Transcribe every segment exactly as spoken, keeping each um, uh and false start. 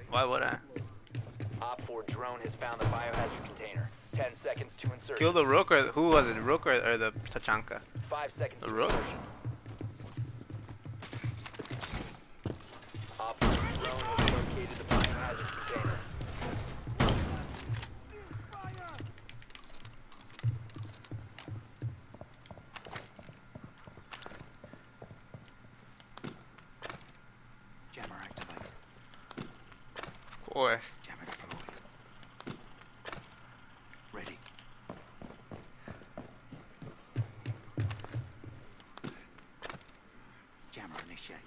Why would I? Op four drone has found the biohazard container. Ten seconds to insert. Kill the Rook or who was it? The Rook or, or the Tachanka? Five seconds The to Rook? insertion. Op four drone has located the biohazard container. Jammer activated. Of course. Jammer deployed. Ready. Jammer initiated.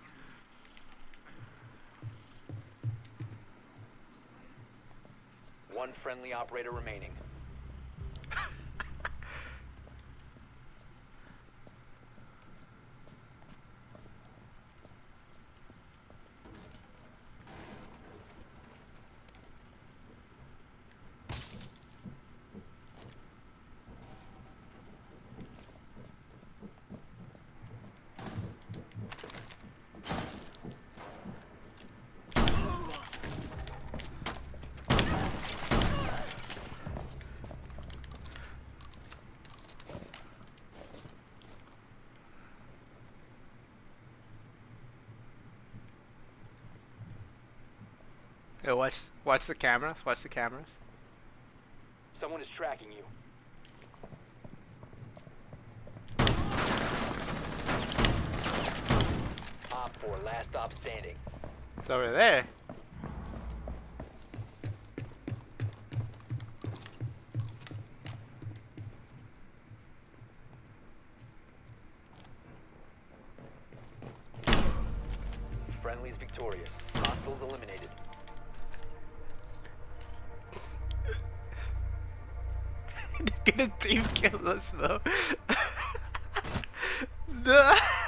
One friendly operator remaining. Yo, watch, watch the cameras. Watch the cameras. Someone is tracking you. Op four, last stop standing. It's over there. Friendly's victorious. Hostiles eliminated. They're gonna team kill us though. No.